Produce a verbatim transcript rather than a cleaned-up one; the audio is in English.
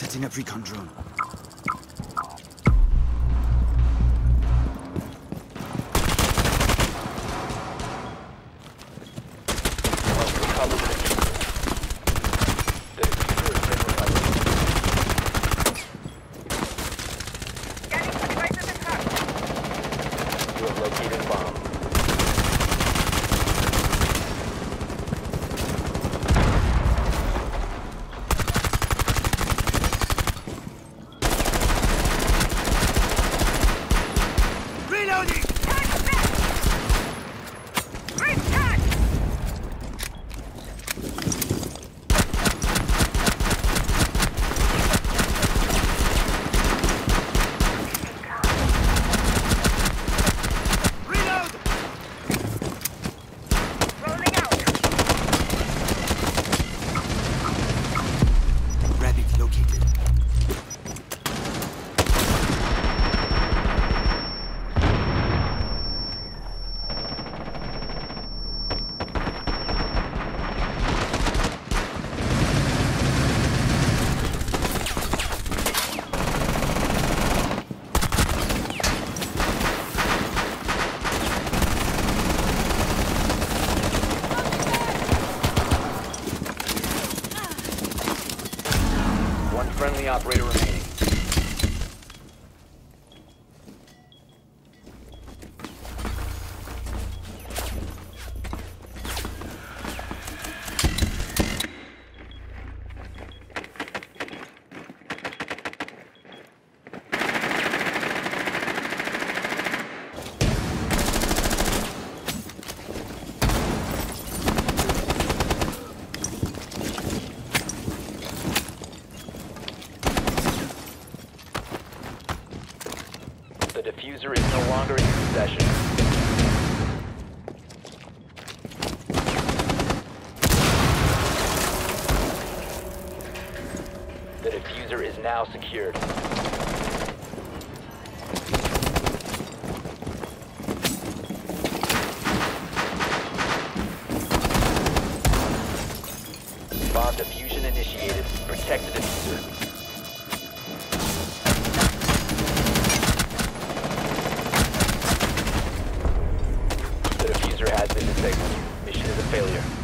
Targeting a recon drone. Friendly operator remaining. The diffuser is no longer in possession. The diffuser is now secured. Bomb diffusion initiated. Protect the diffuser. Has been disabled. Mission is a failure.